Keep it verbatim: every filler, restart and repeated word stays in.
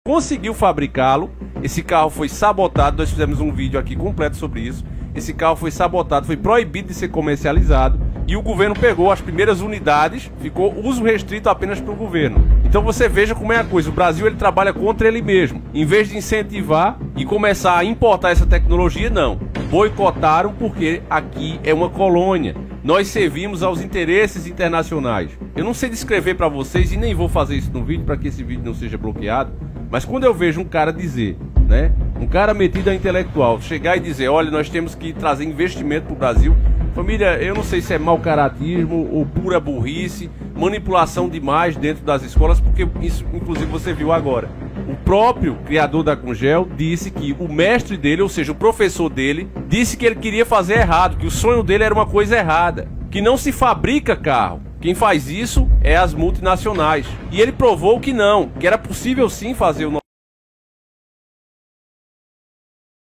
conseguiu fabricá-lo. Esse carro foi sabotado, nós fizemos um vídeo aqui completo sobre isso. Esse carro foi sabotado, foi proibido de ser comercializado. E o governo pegou as primeiras unidades, ficou uso restrito apenas para o governo. Então você veja como é a coisa, o Brasil ele trabalha contra ele mesmo. Em vez de incentivar e começar a importar essa tecnologia, não. Boicotaram porque aqui é uma colônia. Nós servimos aos interesses internacionais. Eu não sei descrever para vocês e nem vou fazer isso no vídeo para que esse vídeo não seja bloqueado. Mas quando eu vejo um cara dizer, né, um cara metido a intelectual, chegar e dizer, olha, nós temos que trazer investimento para o Brasil. Família, eu não sei se é mau caratismo ou pura burrice, manipulação demais dentro das escolas, porque isso, inclusive, você viu agora. O próprio criador da Congel disse que o mestre dele, ou seja, o professor dele, disse que ele queria fazer errado, que o sonho dele era uma coisa errada, que não se fabrica carro. Quem faz isso é as multinacionais. E ele provou que não, que era possível sim fazer o